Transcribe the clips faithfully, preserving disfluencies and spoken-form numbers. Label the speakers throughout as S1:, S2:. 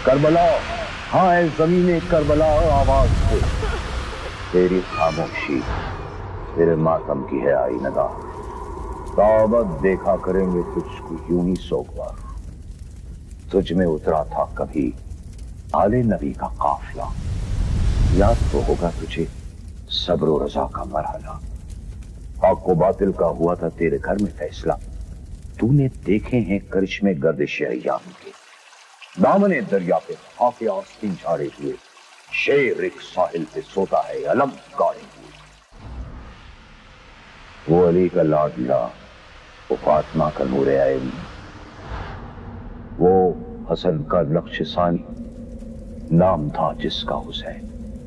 S1: کربلا، ہاں اے زمین کربلا آواز دے، تیری خاموشی تیرے ماتم کی ہے آئی نگاہ، تابت دیکھا کریں گے تجھ کو یوں ہی سوگوار، تجھ میں اترا تھا کبھی آل نبی کا قافلہ، یاد تو ہوگا تجھے صبر و رضا کا مرحلہ، حق و باطل کا ہوا تھا تیرے گھر میں فیصلہ، تو نے دیکھے ہیں کرشمے گردش ایام کے، دامن دریا پہ خاک آستین جھاڑے ہوئے، شیر ایک ساحل پہ سوتا ہے علم گاڑے ہوئے، وہ علی کا لاڈلا، وہ فاطمہ کا نور عین، وہ حسن کا نقش ثانی، نام تھا جس کا حسین۔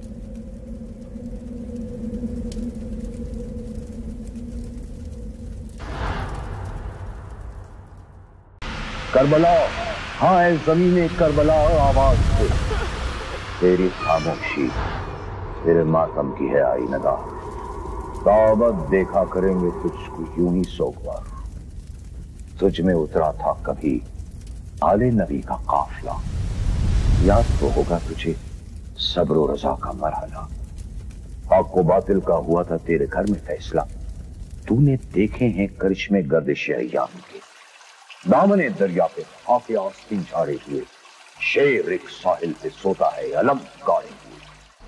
S1: کربلا، ہاں اے زمین کربلا آواز دے، تیری خاموشی تیرے ماتم کی ہے آئی نگاہ، تابت دیکھا کریں گے تجھ کو یوں ہی سوگوار، تجھ میں اترا تھا کبھی آل نبی کا قافلہ، یاد تو ہوگا تجھے صبر و رضا کا مرحلہ، حق و باطل کا ہوا تھا تیرے گھر میں فیصلہ، تو نے دیکھے ہیں کرشمے گردش ایام کے، دامن دریا پہ خاک آستین جھاڑے ہوئے، شیر ایک ساحل پہ سوتا ہے علم گاڑے ہوئے،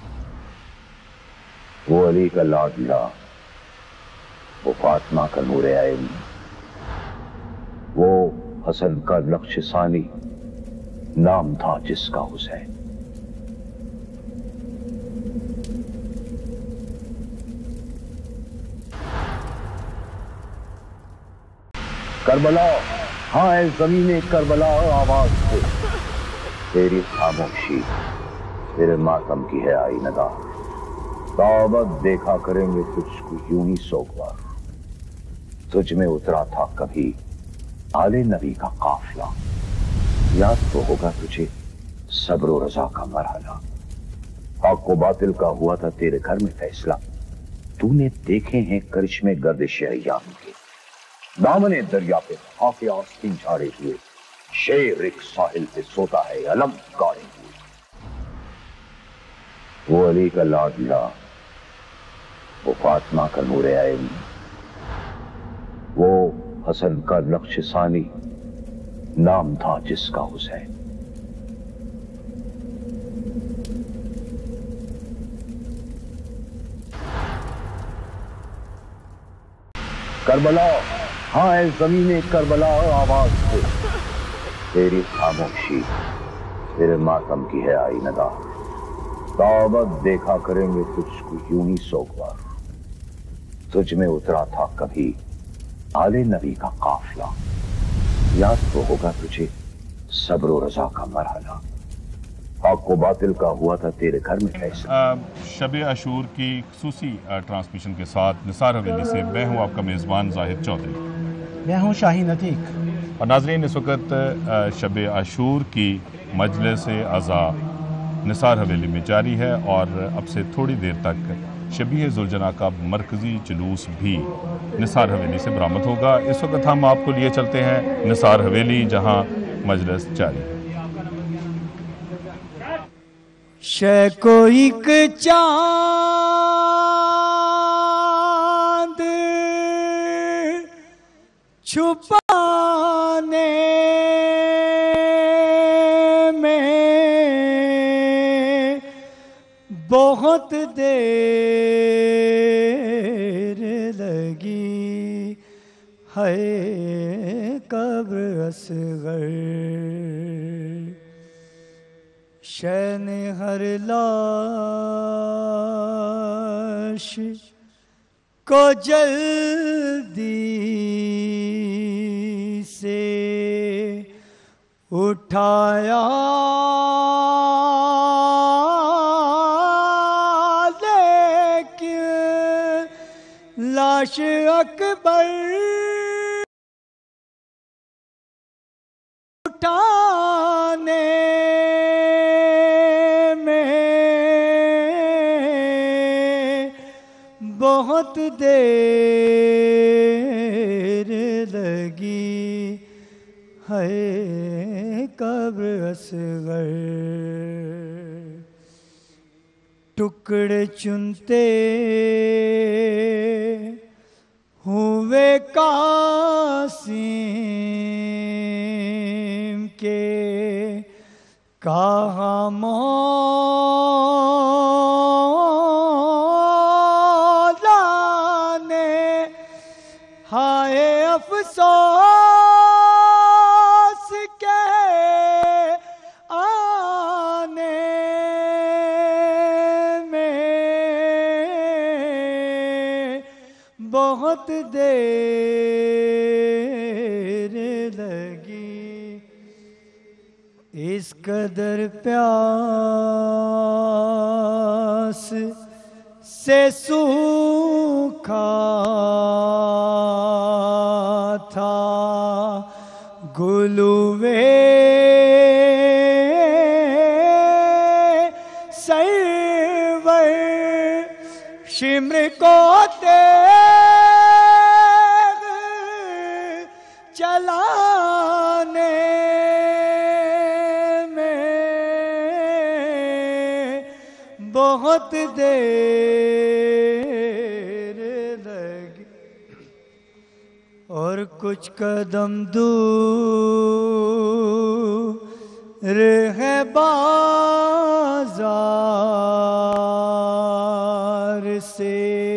S1: وہ علی کا لاڈلا، وہ فاطمہ کا نور عین، وہ حسن کا نقش ثانی، نام تھا جس کا حسین۔ کربلا، ہاں اے زمین کربلا آواز دے، تیری خاموشی تیرے ماتم کی ہے آئی نگاہ، تابت دیکھا کریں گے تجھ کو یوں ہی سوگوار، تجھ میں اترا تھا کبھی آل نبی کا قافلہ، یاد تو ہوگا تجھے صبر و رضا کا مرحلہ، حق و باطل کا ہوا تھا تیرے گھر میں فیصلہ، تو نے دیکھے ہیں کرشمے گردش ایام کے، دامن دریا پہ خاک آستین جھاڑے ہوئے، شیر ایک ساحل پہ سوتا ہے علم گاڑے ہوئے، وہ علی کا لاڈلا، وہ فاطمہ کا نور عین، وہ حسن کا نقش ثانی، نام تھا جس کا حسین۔ کربلا، ہاں اے زمین کربلا آواز دے، تیری خاموشی تیرے ماتم کی ہے آئی نگاہ، تابت دیکھا کریں گے تجھ کو یوں ہی سوگوار، تجھ میں اترا تھا کبھی آل نبی کا قافلہ، یاد تو ہوگا تجھے صبر و رضا کا مرحلہ، حق و باطل کا ہوا تھا تیرے گھر میں فیصلہ۔
S2: شب عاشور کی خصوصی ٹرانسمیشن کے ساتھ نثار حویلی سے میں ہوں آپ کا میزبان زاہد چودھری،
S3: میں ہوں شاہین عتیق،
S2: اور ناظرین اس وقت شب عاشور کی مجلس عزا نثار حویلی میں جاری ہے، اور اب سے تھوڑی دیر تک شبیہ ذوالجناح کا مرکزی جلوس بھی نثار حویلی سے برآمد ہوگا۔ اس وقت ہم آپ کو لیے چلتے ہیں نثار حویلی جہاں مجلس جاری ہے۔
S3: شے کو ایک چاند چھپانے میں بہت دیر لگی ہے قبر اصغر، شین ہر لاش کو جلدی سے اٹھایا، لیکن لاش اکبر اٹھانے بہت دیر لگی ہے قبر قبر اصغر ٹکڑے چنتے ہوئے قاسم کے کہاں مولا نے ہائے افسوس کے آنے میں بہت دیر لگی اس قدر پیاس سے سوکھا تھا گلوے سرور شمر کو تیغ چلانے بہت دیر لگی اور کچھ قدم دور ہے بازار سے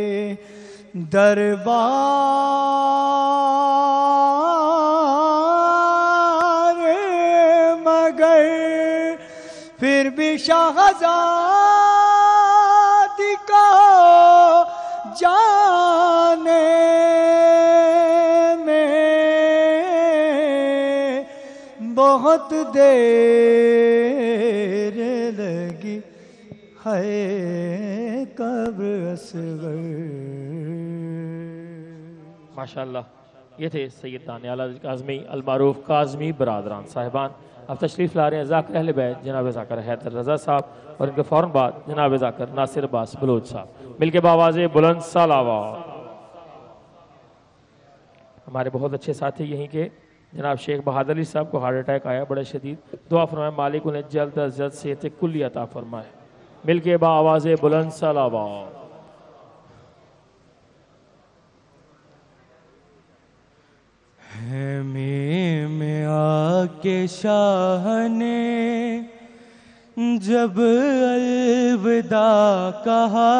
S3: دربار مگر پھر بھی شہزادی کو جانے میں بہت دیر لگی ہے قبر اصغر.
S4: ماشاءاللہ یہ تھے سید دانیال کاظمی المعروف کاظمی برادران صاحبان. اب تشریف لا رہے ہیں ذاکر اہل بیت جناب ذاکر حیدر رضا صاحب اور ان کے فوراً بعد جناب ذاکر ناصر عباس بلوچ صاحب مل کے بآواز بلند صلوات. ہمارے بہت اچھے ساتھی یہیں کے جناب شیخ بہادر علی صاحب کو ہارٹ اٹیک آیا بڑا شدید. دعا فرمائے مالک انہیں جلد از جلد صحت کلی عطا فرمائے. مل کے بآواز بلند صلوات.
S3: میں میں آ کے شاہ نے جب الوداع کہا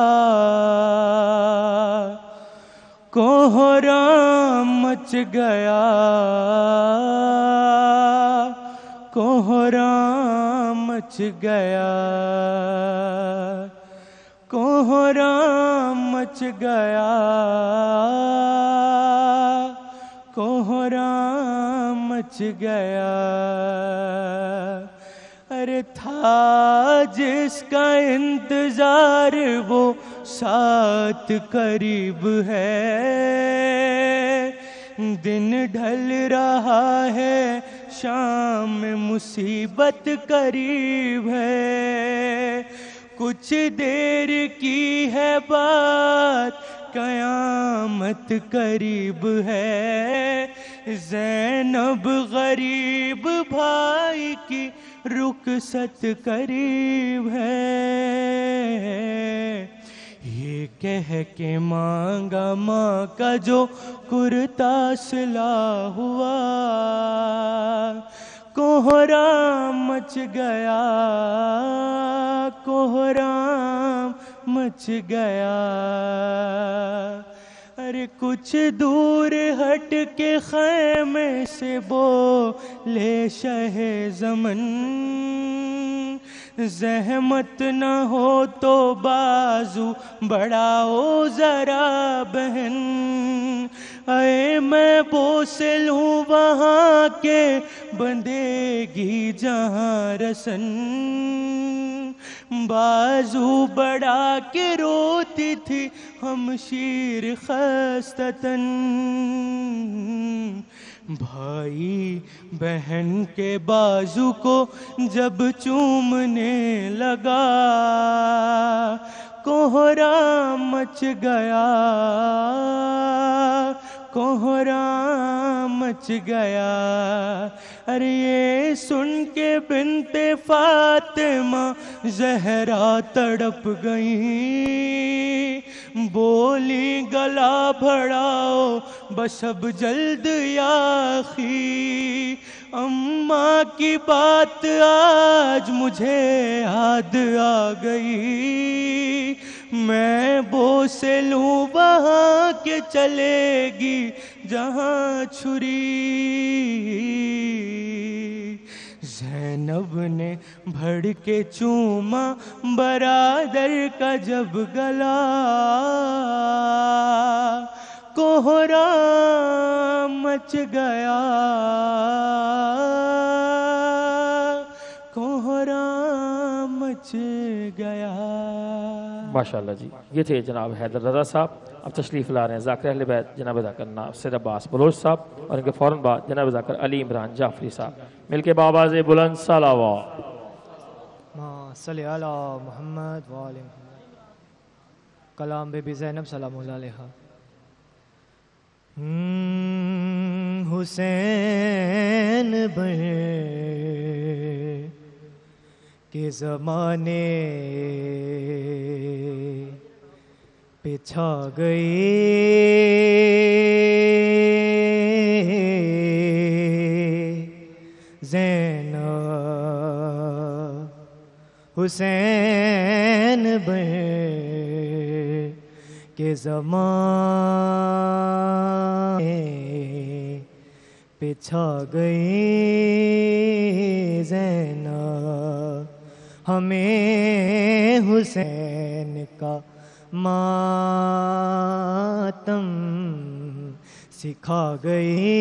S3: کوہرام مچ گیا کوہرام مچ گیا کوہرام مچ گیا کوہرام مچ گیا. ارے تھا جس کا انتظار وہ ساتھ قریب ہے دن ڈھل رہا ہے شام مصیبت قریب ہے. کچھ دیر کی ہے بات قیامت قریب ہے. زینب غریب بھائی کی رخصت قریب ہے. یہ کہہ کے مانگا ماں کا جو کرتا سلا ہوا کوہرام مچ گیا کوہرام مچ گیا. ارے کچھ دور ہٹ کے خیمے سے بولے شہ زمن زحمت نہ ہو تو بازو بڑھاؤ ذرا بہن. اے میں بوسل ہوں وہاں کے بندے گی جہاں رسن بازو بڑھا کے روتی تھی ہمشیر خستتن. بھائی بہن کے بازو کو جب چومنے لگا کوہرام مچ گیا कोहराम मच गया। अरे ये सुन के बिनते फातिमा ज़हरा तड़प गई, बोली गला भड़ाओ बस अब जल्द याखी, अम्मा की बात आज मुझे याद आ गई, मैं बोसे लूं वहाँ के चलेगी जहाँ छुरी। ज़ैनब ने भड़ के चूमा बरादर का जब गला, कोहराम मच गया, कोहराम मच गया।
S4: माशाअल्लाह जी, ये थे जनाब हैदर रज़ा साहब। अब तशरीफ़ ला रहे हैं ज़ाकिर अहले बैत जनाब ज़ाकिर नासिर अब्बास बलोच साहब और इनके फ़ौरन बाद जनाब ज़ाकिर अली इमरान जाफरी साहब मिलके बाबाज़े बुलंद सलावत।
S5: मां सल्ली अला मुहम्मद व आले मुहम्मद। कलाम बेबी ज़ैनब सलामुल्लाह अलैहा। हुसैन बहे के ज़माने पे छा गए, ज़ैनब हुसैन बहे के ज़माने पे छा गए, ज़ैनब हमें हुसैन का मातम सिखा गई,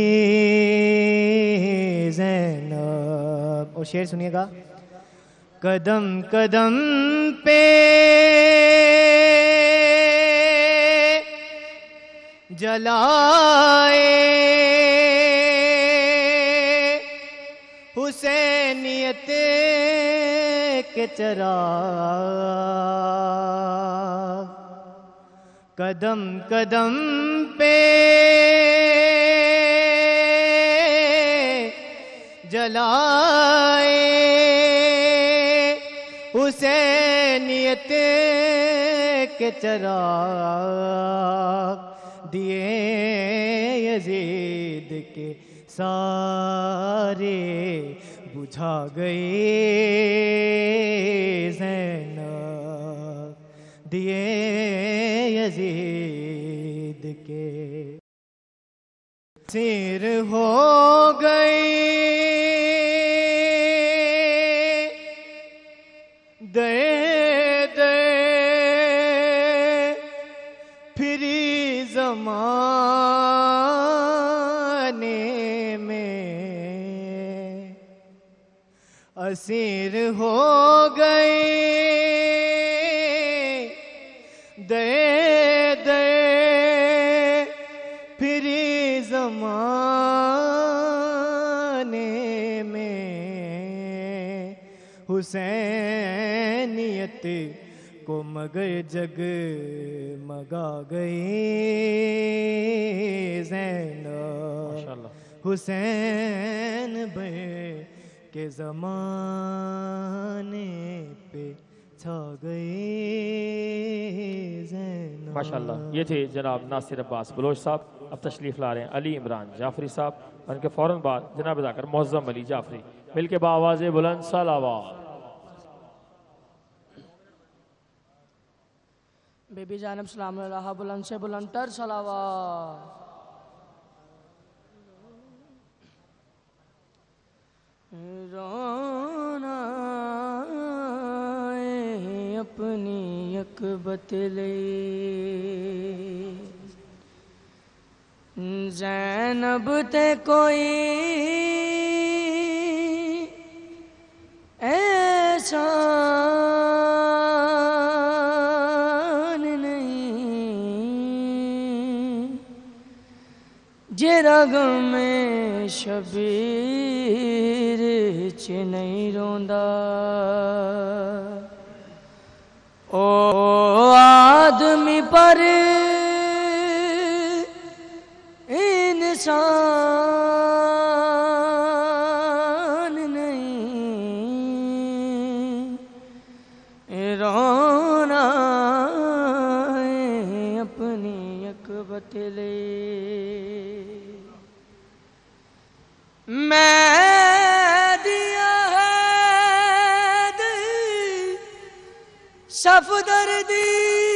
S5: ज़ैनब। और शेर सुनिएगा। कदम कदम पे जलाए हुसैनियत के चिराग, कदम कदम पे जलाए हुसैनियत के चिराग, दिए यजीद के सारे बुझा गए, ज़ैनब दिए यजीद के सिर हो गई, दे दे फिरी ज़माने में, असीर हो गई, दे दे फिरी ज़माने में, हुसैनियत को मगर जग मगा गई, ज़ैनब हुसैन बहे के ज़माने पे छा गए, ज़ैनब।
S4: माशाअल्लाह, ये थे जनाब नासिर अब्बास बलोच साहब। अब तशरीफ़ ला रहे हैं अली इमरान जाफरी साहब और इनके फ़ौरन बाद जनाब ज़ाकिर मुअज़्ज़म अली जाफरी मिलके बावाज़े बुलंद सलावत।
S6: बेबी ज़ैनब सलाम अलैहा बुलंद से बुलंद तर सलावत। रोना अपनी अकबत ले ज़ैनब ते कोई ऐसा जेरा गम में शबीर च नहीं रोंदा, ओ आदमी पर انسان نہیں رونا ہے اپنی عقبت لے میں دیا ہے صفدر دی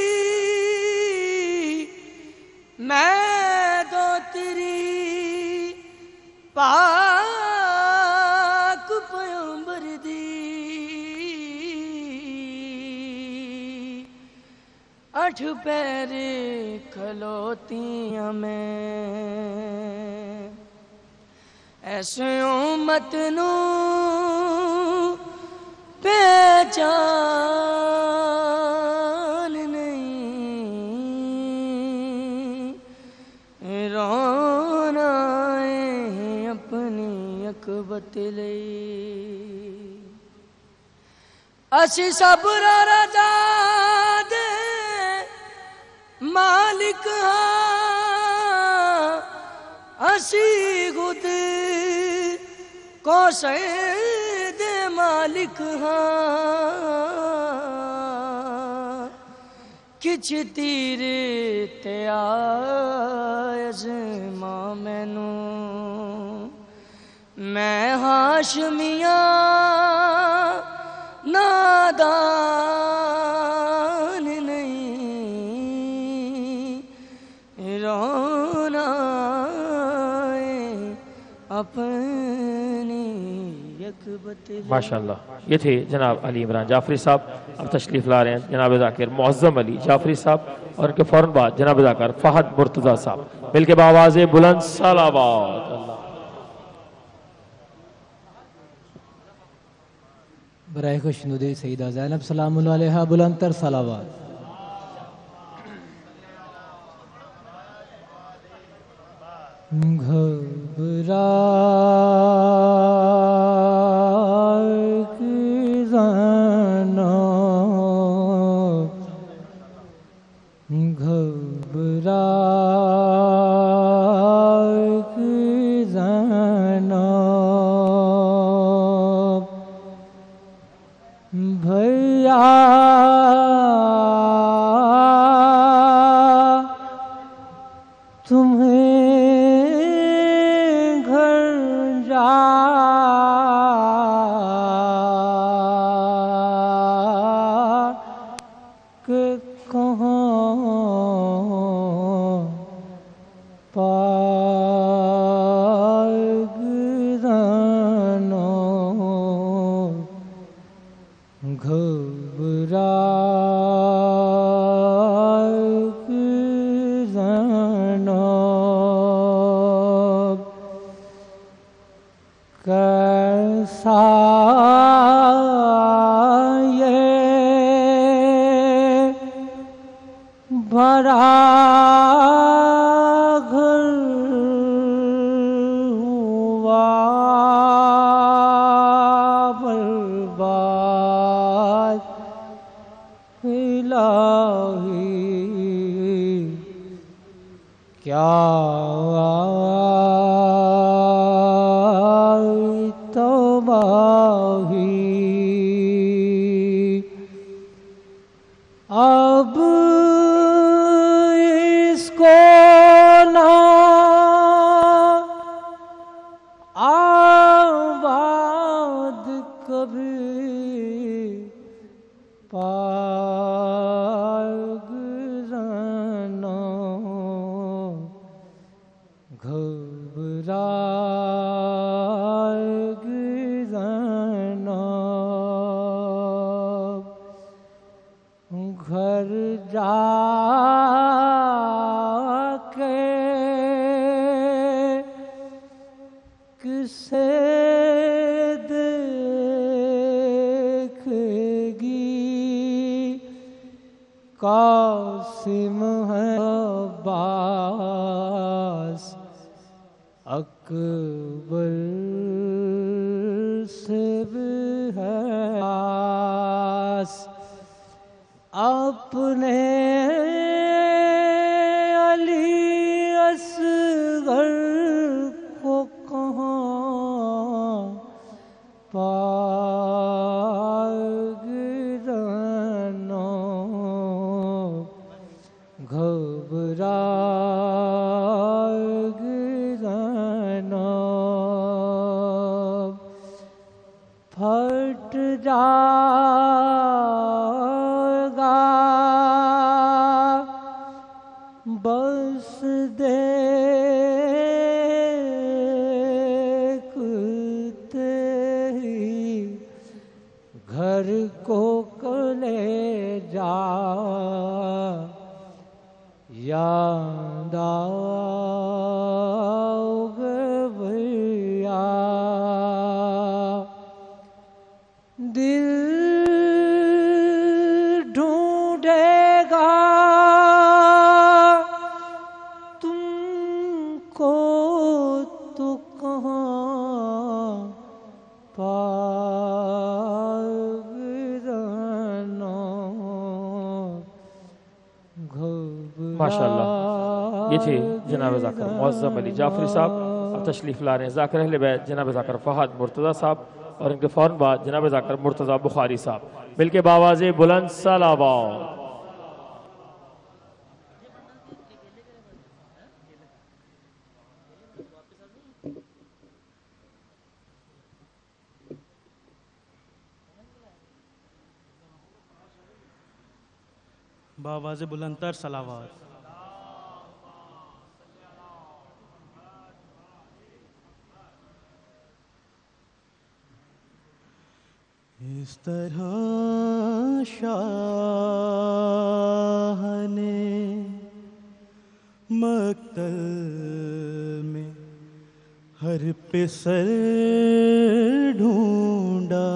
S6: میں دو تیری پاک پیغمبر دی اٹھ پیر کھلوتیاں میں ایسے امت نو پہچان نہیں رونا ہے اپنی عقبت لئی اسی صبر رضا دے مالک ہاں اسی خود کو سید مالک ہاں کچھ تیر تے آزماں مینوں میں ہاشمیاں نادان نہیں رونا اپنی عقبت لے
S4: ماشاءاللہ یہ تھے جناب علی عمران جعفری صاحب اب تشریف لا رہے ہیں جناب ذاکر معظم علی جعفری صاحب اور ان کے فوراً بعد جناب ذاکر فہد مرتضی صاحب مل کے باواز بلند صلوات اللہ
S7: برائے خوشنودی سیدہ زینب سلام اللہ علیہ بلند تر صلوات گھبرا کی زینب گھبرا کی زینب بھیا تمہیں قاسم ہے عباس اکبر سے بھی ہے آس اپنے علی اصغر
S3: جائے گا بس دیکھتے ہی گھر کو کلے جا یاد آؤگے بھیا دل ڈھونڈے گا تم کو تو کہاں پاؤگے جانا
S4: ماشاءاللہ یہ تھے جناب ذاکر معظم علی جعفری صاحب. اب تشریف لا رہے ہیں ذاکر اہل بیت جناب ذاکر فہد مرتضی صاحب اور ان کے فوراً بعد جناب ذاکر مرتضی بخاری صاحب مل کے باواز بلند صلوات.
S8: باواز بلند تر صلوات. اس طرح شاہ نے مقتل میں ہر پسر ڈھونڈا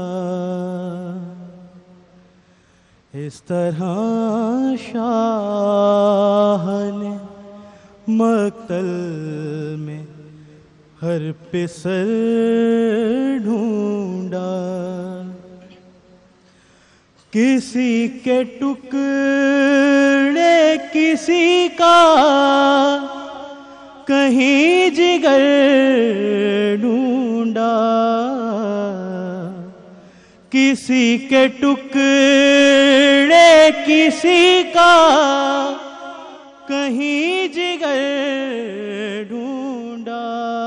S8: اس طرح شاہ نے مقتل میں ہر پسر ڈھونڈا کسی کے ٹکڑے کسی کا کہیں جگر ڈھونڈا کسی کے ٹکڑے کسی کا کہیں جگر ڈھونڈا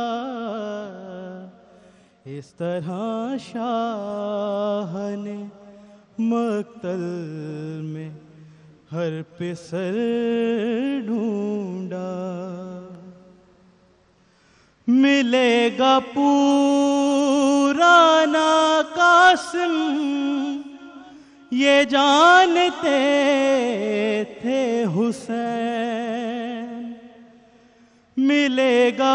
S8: اس طرح شاہ نے مقتل میں ہر پسر ڈھونڈا ملے گا پرانا قاسم یہ جانتے تھے حسین ملے گا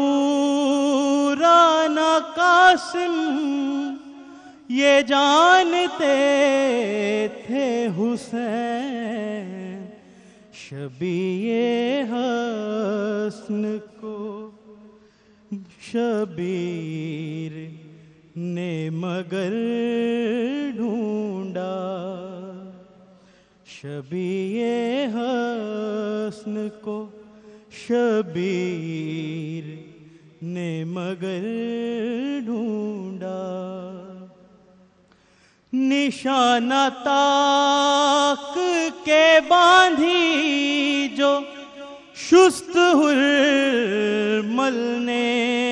S8: پرانا قاسم یہ جانتے تھے حسین شبیہ حسن کو شبیر نے مگر ڈھونڈا شبیہ حسن کو شبیر نے مگر ڈھونڈا نشانہ تاک کے باندھی جو شست حرمل نے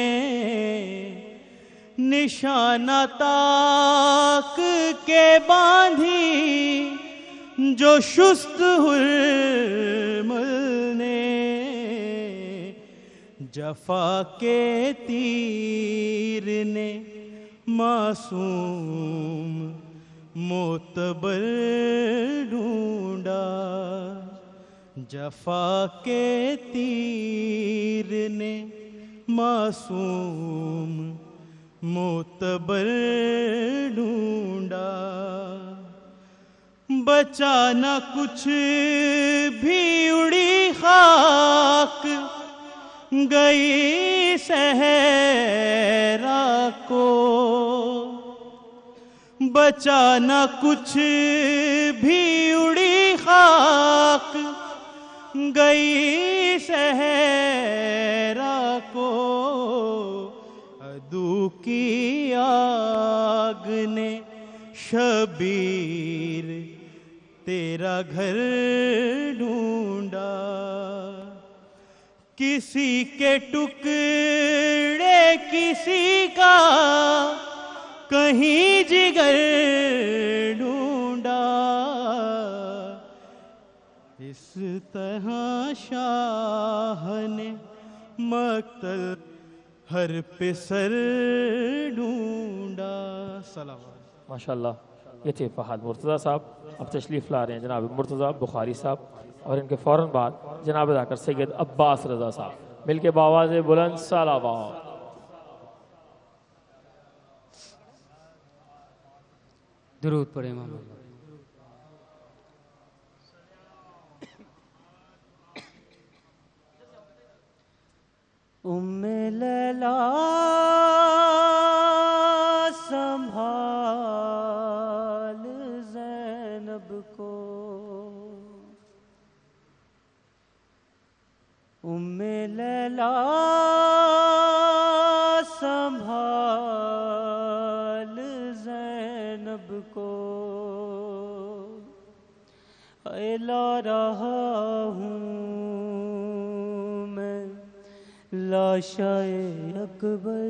S8: نشانہ تاک کے باندھی جو شست حرمل نے جفا کے تیر نے معصوم معتبر ڈھونڈا جفا کے تیر نے معصوم معتبر ڈھونڈا بچا نہ کچھ بھی اڑی خاک گئی صحرا کو بچا نہ کچھ بھی اڑی خاک گئی صحرا کو عدو کی آگ نے شبیر تیرا گھر ڈھونڈا کسی کے ٹکڑے کسی کا कहीं जिगर ढूंढा, इस तरह शाह ने मक्तल हर पे सर ढूंढा। सलावत।
S4: माशाल्लाह, ये थे फहद मुर्तज़ा साहब। अब तशरीफ़ ला रहे हैं जनाब मुर्तज़ा बुखारी साहब और इनके फ़ौरन बाद जनाब जाकर सैयद अब्बास रज़ा साहब मिल के बावाज़ बुलंद सलावत।
S9: दुरूद पढ़े इमाम।
S3: उम्मे लैला संभाल ज़ैनब को, उम्मे लैला संभाल ज़ैनब को, ला रहा हूँ मैं लाशाए अकबर,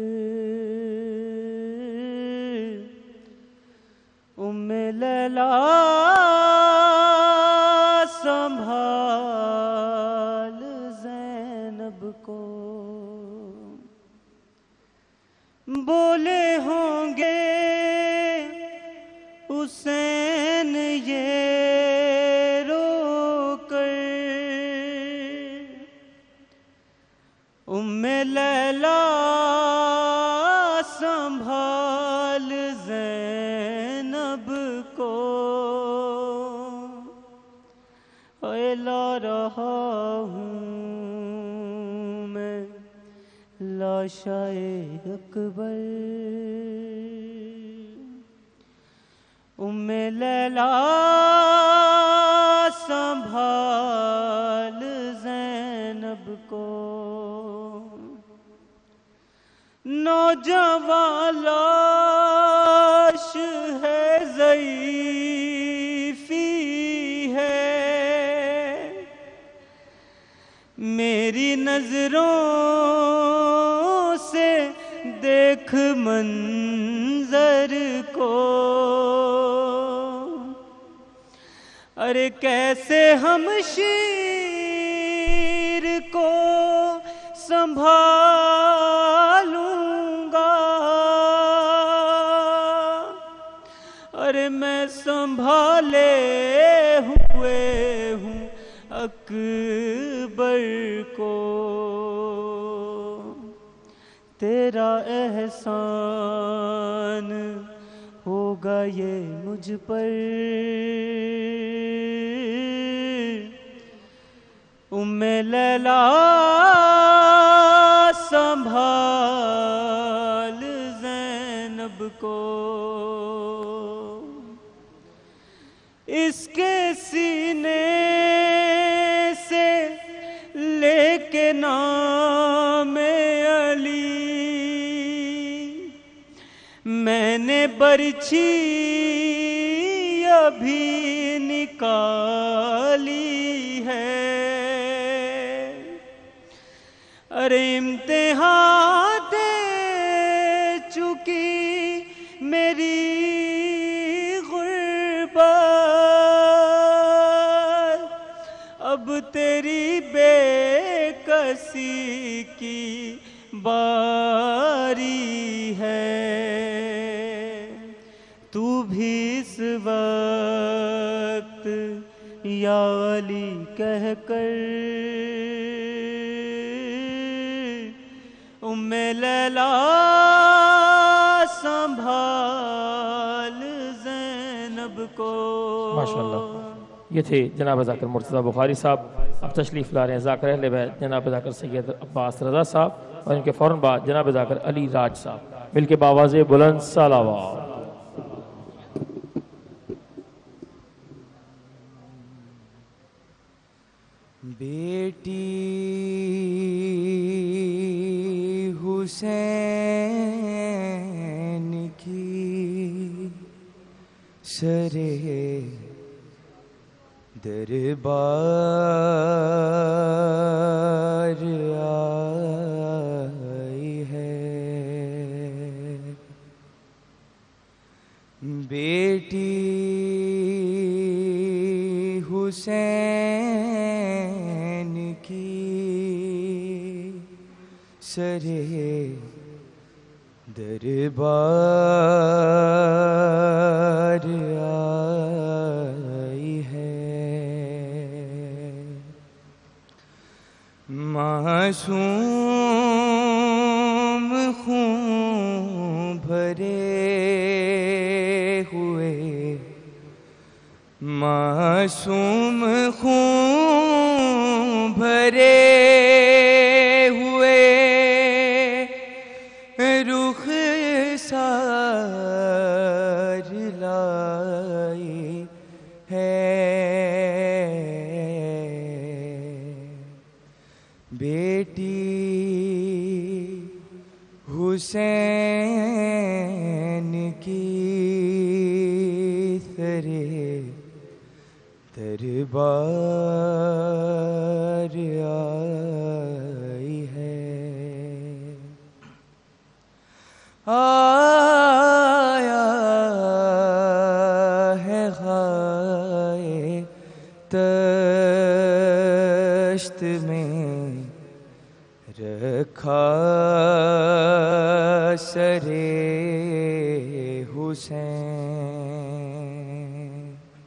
S3: उम्मे लैला संभाल ज़ैनब को। बोले होंगे हुसैन ये रोकर, उम्मे लैला संभाल ज़ैनब को, ला रहा हूँ मैं लाशाए अकबर, उम्मे लैला संभाल ज़ैनब को। नौजवान लाश है ज़ईफ़ी है, मेरी नजरों से देख मंजर को, अरे कैसे हम शीर को संभालूंगा, अरे मैं संभाले हुए हूँ अकबर को, तेरा एहसान होगा ये मुझ पर, उम्मे लैला संभाल ज़ैनब को। इसके सीने से लेके नामे अली मैंने बरछी अभी निकाली है, अरे इम्तिहान दे चुकी मेरी गुर्बत, अब तेरी बेकसी की बारी है, तू भी इस वक्त या अली कहकर उम्मे लैला संभाल ज़ैनब को।
S4: माशाअल्लाह, ये थे जनाब ज़ाकिर मुर्तज़ा बुखारी साहब। अब तशरीफ़ ला रहे हैं ज़ाकिर अहले बैत जनाब ज़ाकिर सैयद अब्बास रज़ा साहब और इनके फ़ौरन बाद जनाब ज़ाकिर अली राज साहब मिल के बावाज़े बुलंद सलावत।
S3: बेटी हुसैन की सरे दरबार आई है, بیٹی حسین کی سرے دربار آئی ہے، معصوم خون بھرے ہوئے، معصوم خون بھرے ہوئے رخ سار لائی ہے، بیٹی حسین کی سرے دربار آئی ہے، آیا ہے غائے تشت میں رکھا سرے حسین،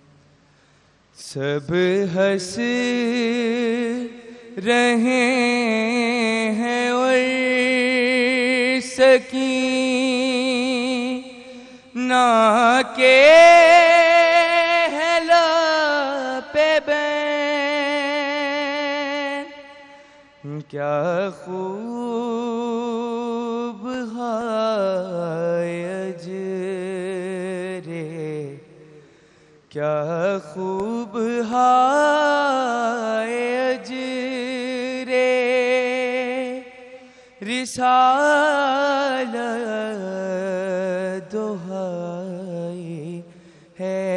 S3: سب ہنس رہے ہیں اور سکینہ کے ہے لب بین، کیا خوب ہے اجرے، کیا خوب ہے اجرے رسالت دہائی ہے،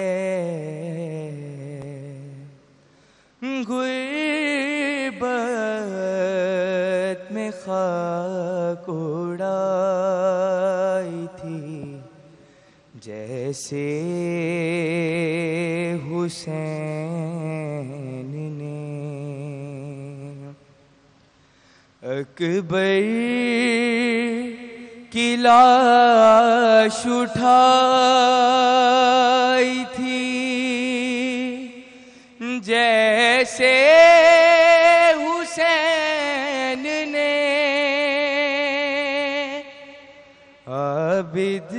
S3: غربت میں خاک اڑائی تھی جیسے حسین نے، اکبر کی لاش اٹھائی تھی جیسے حسین نے، عابد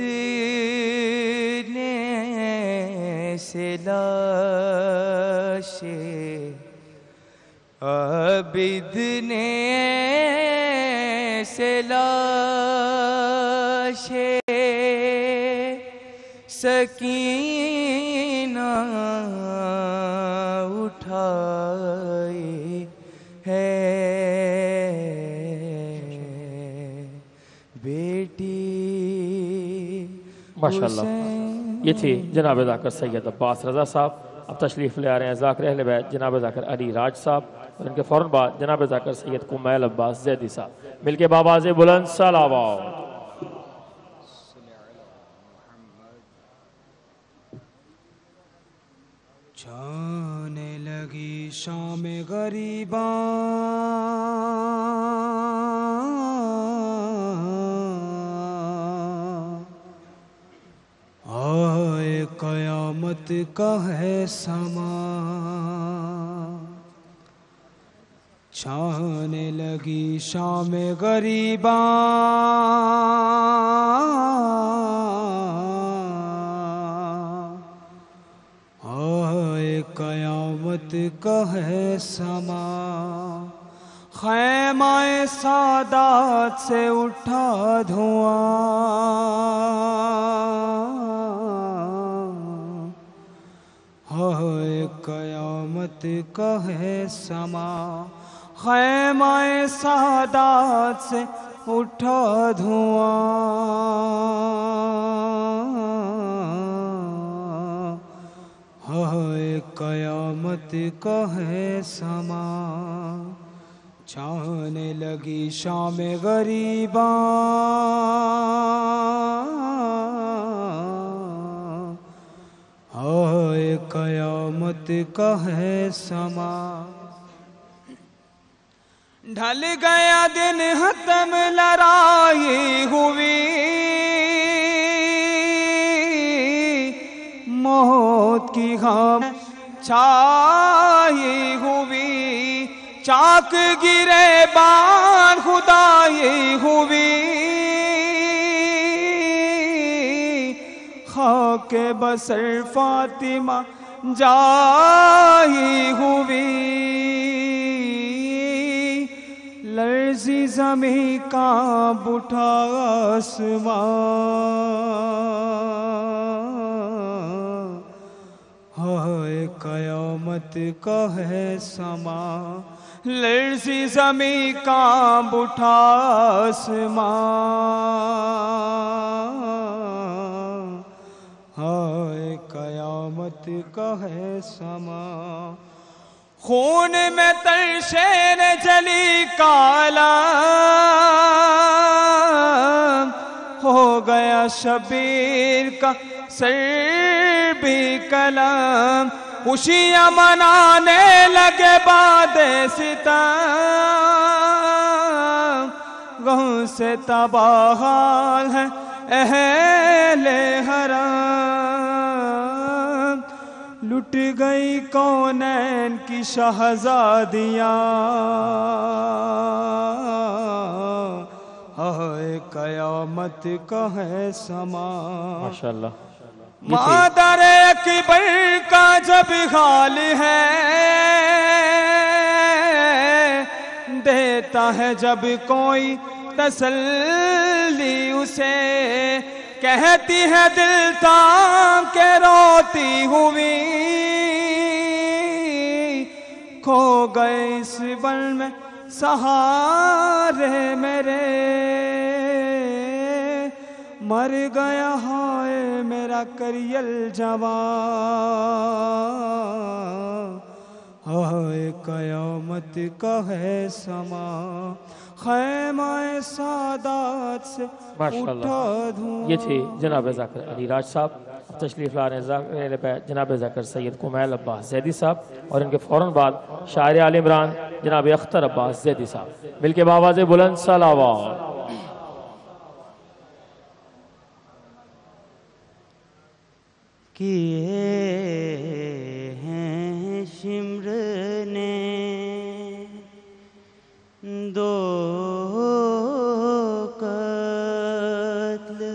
S3: نے سے لاشیں، عابد نے سے لاشیں سکینہ اٹھائی ہے، بیٹی
S4: ماشاءاللہ یہ تھی جناب ذاکر سید عباس رضا صاحب۔ اب تشریف لے آ رہے ہیں ذاکر اہل بیت جناب ذاکر علی راج صاحب، اور ان کے فوراً بعد جناب ذاکر سید کمیل عباس زیدی صاحب، مل کے بآواز بلند صلوات۔
S3: چھانے لگی شام غریباں آئے قیامت کا ہے سما، چھانے لگی شام غریباں آئے قیامت کا ہے سما، خیمہ سادات سے اٹھا دھواں، ہائے قیامت کا ہے سما، خیمہ سادات سے اٹھا دھواں، ہائے قیامت کا ہے سما، چھانے لگی شام غریباں قیامت کا ہے سما ڈھل گیا دن ختم لڑائی ہوئی موت کی غم چھائی ہوئی چاک گرے بان خدائی ہوئی خاک بسر فاطمہ جائی ہوئی لرزی زمیں کانپ اٹھا آسمان ہائے قیامت کا ہے سما لرزی زمیں کانپ اٹھا آسمان ہائے قیامت کا ہے سما خون میں ترشے نے جلی کالا ہو گیا شبیر کا سر بھی کلام خوشیاں منانے لگے باد ستم غم سے تباہ حال ہے اہل حرم لٹ گئی کونین کی شہزادیاں ہائے قیامت کا ہے سما
S4: ماشاءاللہ
S3: مادر اکبر کا جب حال ہے دیتا ہے جب کوئی تسلی اسے کہتی ہے دل تام کے روتی ہوئی کھو گئے اس بل میں سہارے میرے مر گیا ہائے میرا کریل جوان ہائے قیامت کا ہے سما خیمہ سادات سے اٹھا دھوں
S4: یہ تھے جناب ذاکر علی راج صاحب تشریف لا رہے ہیں جناب ذاکر سید کمیل عباس زیدی صاحب اور ان کے فوراً بعد شاعر آل عمران جناب اختر عباس زیدی صاحب مل کے بآواز بلند صلوات
S8: کیے ہیں شمر نے دو قتل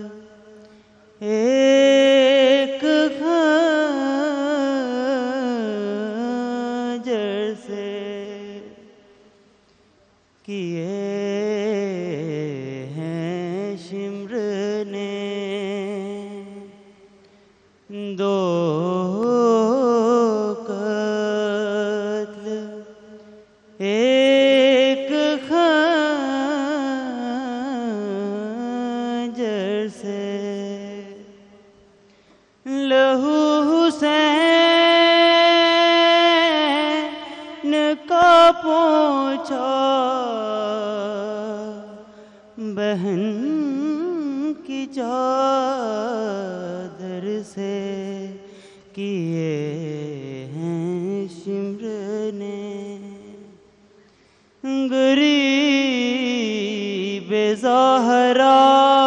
S8: ایک خنجر سے کیے ہیں شمر نے دو قتل ایک خنجر سے لہو حسین کا پہنچا بہن کی چادر سے کیے ہیں شمر نے غریب زہرا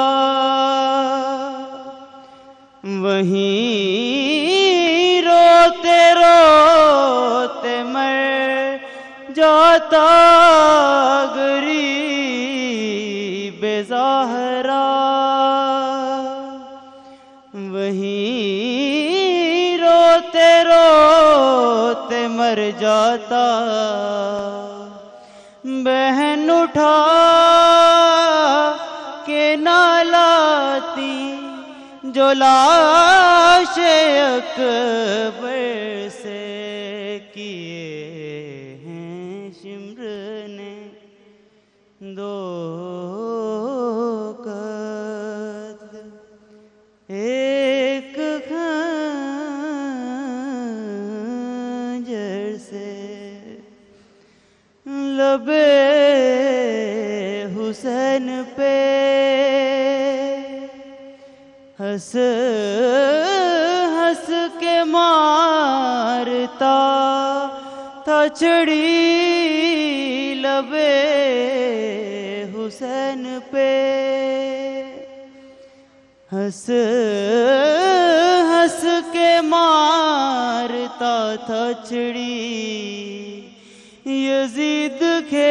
S8: وہیں روتے روتے مر جاتا غریب زہرا وہیں روتے روتے مر جاتا بہن اٹھا کے نہ لاتی جو لاش اکبر سے کیے ہیں شمر نے دو قتل ایک خنجر سے لبے حسین پہ ہنس ہنس کے مار مارتا تھا چڑی لبے حسین پہ ہنس ہنس کے مارتا تھا چڑی یزید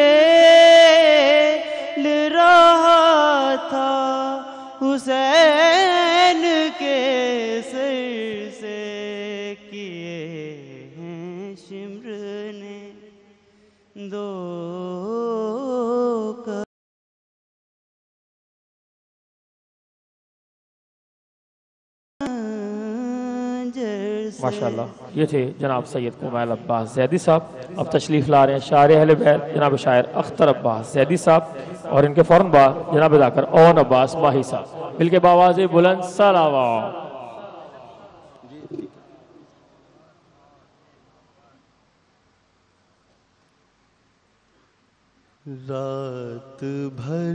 S8: کھیل رہا تھا حسین کے سر سے کیے ہیں شمر نے دو
S4: ماشاءاللہ یہ تھے جناب سید کمیل عباس زیدی صاحب. اب تشریف لا رہے ہیں شاعر اہل بیت جناب شاعر اختر عباس زیدی صاحب اور ان کے فوراً بعد جناب ذاکر اون عباس ماہی صاحب. مل کے باواز بلند صلوات.
S3: رات بھر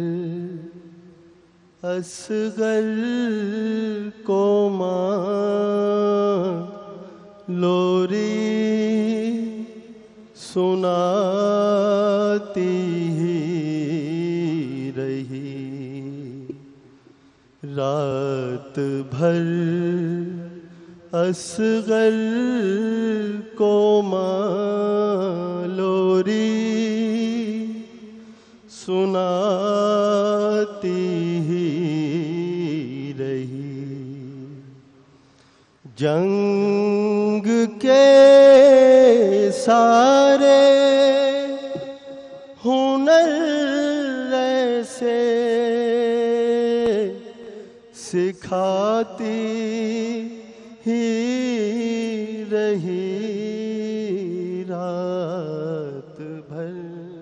S3: اصغر کو ماں لوری سناتی ہی رہی. رات بھر اصغر کو ماں لوری سناتی ہی رہی. جنگ کے سارے ہنر ایسے سکھاتی ہی رہی. رات بھر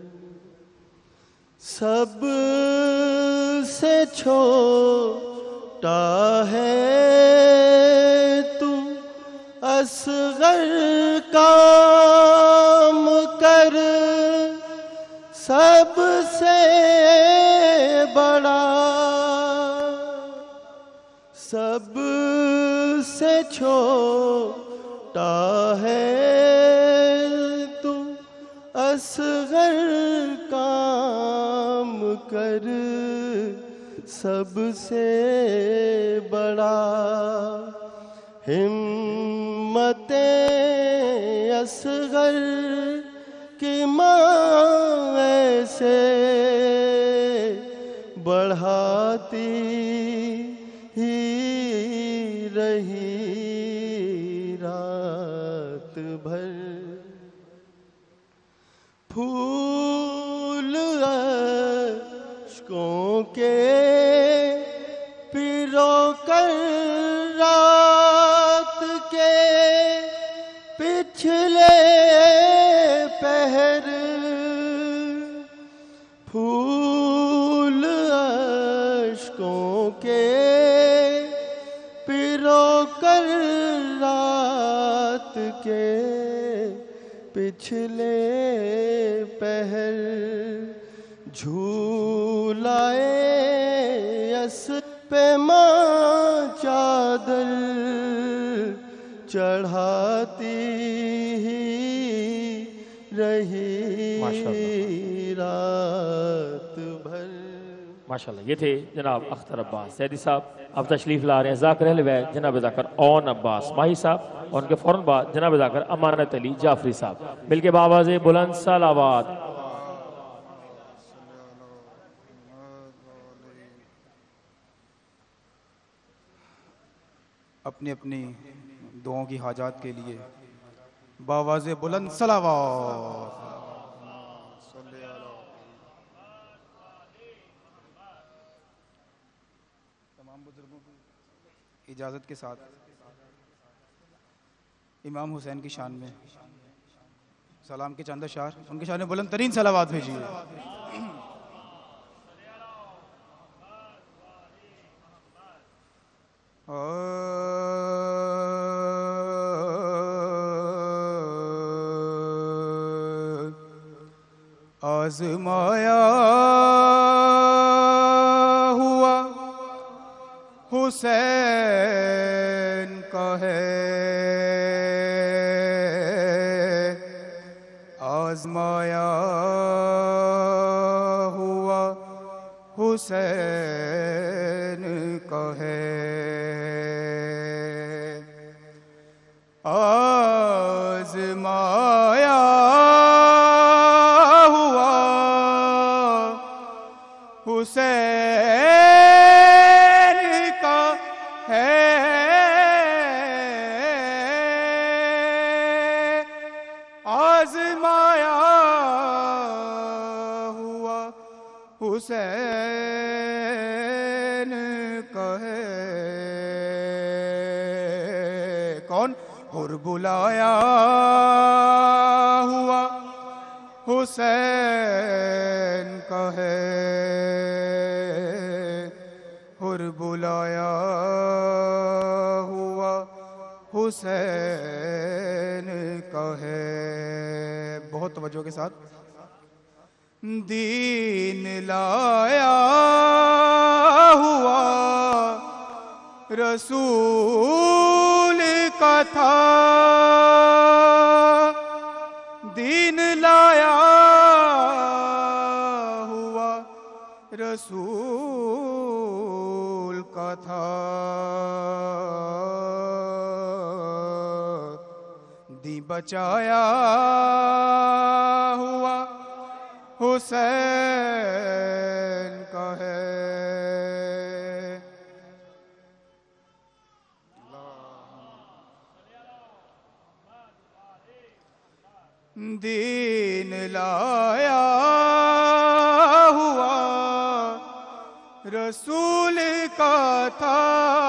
S3: سب سے چھوٹا ہے تو اصغر کام کر سب سے بڑا. سب سے چھوٹا ہے تو اصغر کام کر سب سے بڑا. ہمت اصغر کی ماں ایسے بڑھاتی ہی رہی. رات بھر پھول اشکوں کے پیرو کر رات کے پچھلے پہر. پھول اشکوں کے پیرو کر رات کے پچھلے پہر جھولائے اس پہ ماں چادر چڑھاتی ہی رہی. رات بھر.
S4: ماشاءاللہ یہ تھے جناب اختر عباس زیدی صاحب. اب تشریف لا رہے ہیں ذاکر اہل بیت جناب ذاکر اون عباس ماہی صاحب اور ان کے فوراً بعد جناب ذاکر امانت علی جعفری صاحب. مل کے باواز بلند صلوات.
S10: اپنی اپنی دعاؤں کی حاجات کے لیے باواز بلند صلوات. تمام بزرگوں کی اجازت کے ساتھ امام حسین کی شان میں سلام کے چند اشعار ان کی شان میں بلند ترین صلوات بھیجیے. آزمایا ہوا حسین کا ہے आज़माया हुआ हुसैन का है, आज़माया हुआ हुसैन का है। कौन? हुर बुलाया हुआ हुसैन का है, हुर बुलाया हुआ हुसैन का है। बहुत तवज्जो के साथ। दीन लाया हुआ रसूल का था, दीन लाया हुआ रसूल का था। दी बचाया हुआ हुसैन का है। दीन लाया हुआ रसूल का था,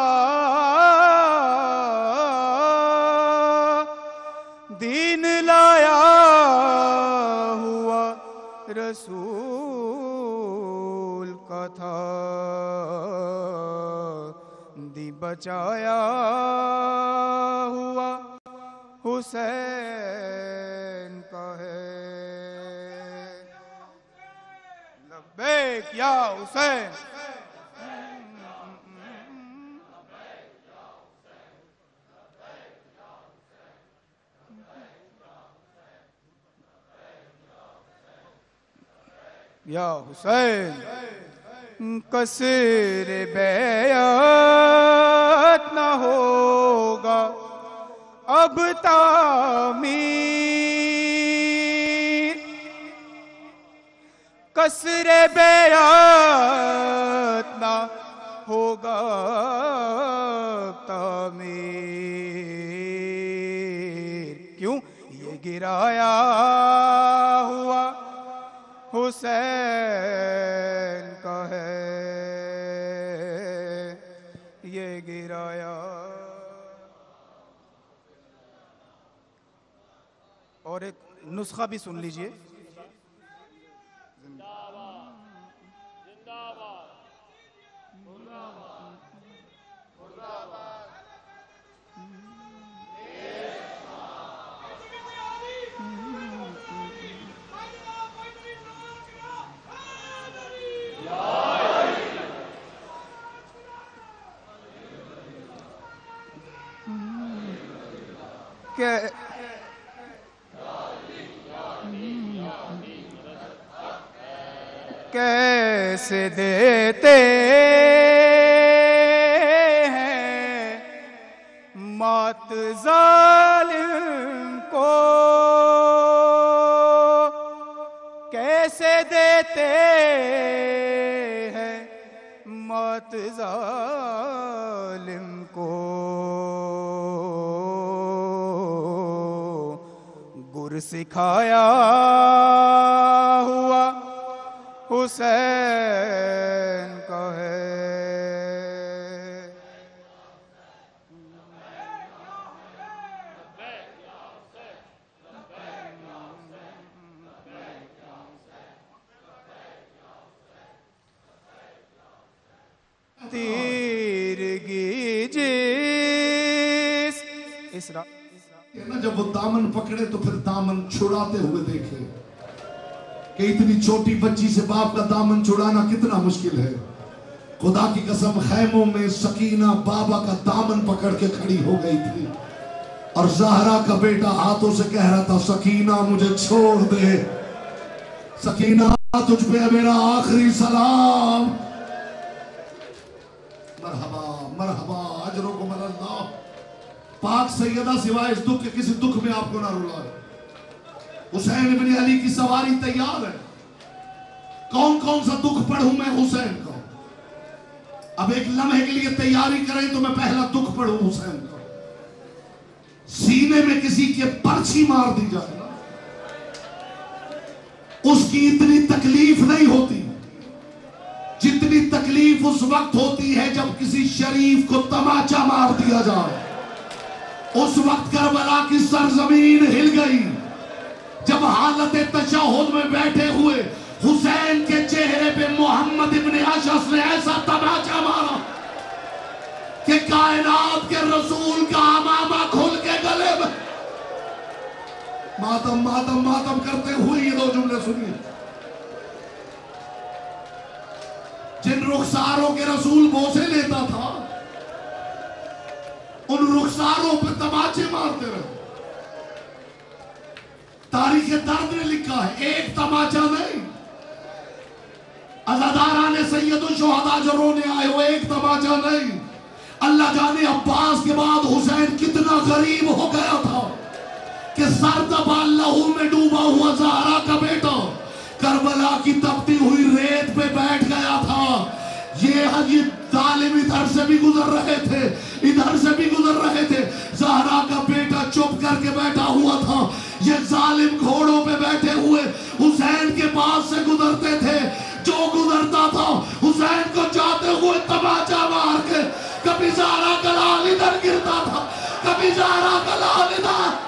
S10: दीन लाया हुआ रसूल का था। दी बचाया हुआ हुसैन का है। लब्बैक या हुसैन, या हुसैन। कसर बैअत न होगा अब तामीर, कसर बैअत न होगा तामीर। क्यों? ये गिराया हुआ हुसैन का है, ये गिराया। और एक नुस्खा भी सुन लीजिए। کہ کیسے دیتے ہیں مات ظالم کو، کیسے دیتے ہیں مات ظالم کو، گر سکھایا ہوا حسین کا ہے۔ تیرگی جس اسرا
S11: جب وہ دامن پکڑے تو پھر دامن چھڑاتے ہوئے دیکھے کہ اتنی چھوٹی بچی سے باپ کا دامن چھڑانا کتنا مشکل ہے۔ خدا کی قسم خیموں میں سکینہ بابا کا دامن پکڑ کے کھڑی ہو گئی تھی، اور زہرا کا بیٹا ہاتھوں سے کہہ رہا تھا سکینہ مجھے چھوڑ دے، سکینہ تجھ پہ میرا آخری سلام۔ مرحبا مرحبا اجرکم اللہ، पाक सैयदा सिवाय इस दुख के किसी दुख में आपको ना रुलाए। हुसैन इब्न अली की सवारी तैयार है। कौन कौन सा दुख पढ़ूं मैं हुसैन का? अब एक लम्हे के लिए तैयारी करें तो मैं पहला दुख पढ़ूं हुसैन का। सीने में किसी के पर्ची मार दी जाए ना, उसकी इतनी तकलीफ नहीं होती जितनी तकलीफ उस वक्त होती है जब किसी शरीफ को तमाचा मार दिया जाए। उस वक्त करबला की सरजमीन हिल गई जब हालत तशहुद में बैठे हुए हुसैन के चेहरे पे मोहम्मद इब्न अशअस ने ऐसा तमाचा मारा कि कायनात के रसूल का अमामा खुल के गले में। मातम मातम मातम करते हुए ये दो जुमले सुनिए। जिन रुखसारों के रसूल बोसे लेता था उन रुखसारों पे तमाचे मारते रहे। तारीख दर्द ने लिखा है एक तमाचा नहीं, अज़ादारा ने सैयदुल शुहदा जो रोने आए वो एक तमाचा नहीं। अल्लाह जाने अब्बास के बाद हुसैन कितना गरीब हो गया था कि सर दबा लहू में डूबा हुआ ज़हरा का बेटा करबला की तपती हुई रेत पे बैठ गया था। ये ये जालिम इधर से भी गुजर रहे थे, इधर से भी गुजर रहे थे। ज़हरा का बेटा चुप करके बैठा हुआ था। ये जालिम घोड़ों पे बैठे हुए हुसैन के पास से गुजरते थे। जो गुजरता था हुसैन को जाते हुए तमाचा मार के कभी ज़हरा का लाल इधर गिरता था, कभी ज़हरा का लाल इधर।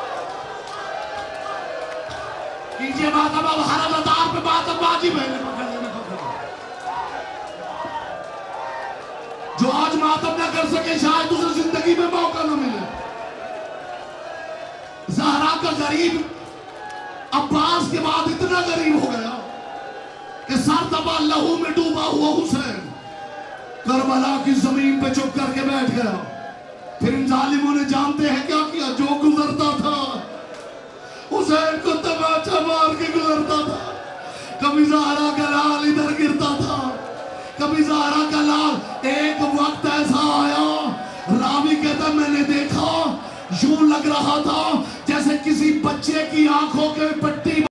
S11: कीजिए मातम, अब हर अज़ादार पे मातम वाजिब है। जो आज मातम न कर सके शायद उसे जिंदगी में मौका न मिले। ज़हरा का गरीब अब्बास के बाद इतना गरीब हो गया कि सर दबा लहू में डूबा हुआ हुसैन करबला की जमीन पे चुप करके बैठ गया। फिर इन जालिमों ने जानते हैं क्या किया? जो गुजरता था हुसैन को तमाचा मार के गुजरता था। कभी ज़हरा का लाल इधर गिरता था, कभी ज़हरा का लाल। एक वक्त ऐसा आया, रावी कहता मैंने देखा यूं लग रहा था जैसे किसी बच्चे की आंखों के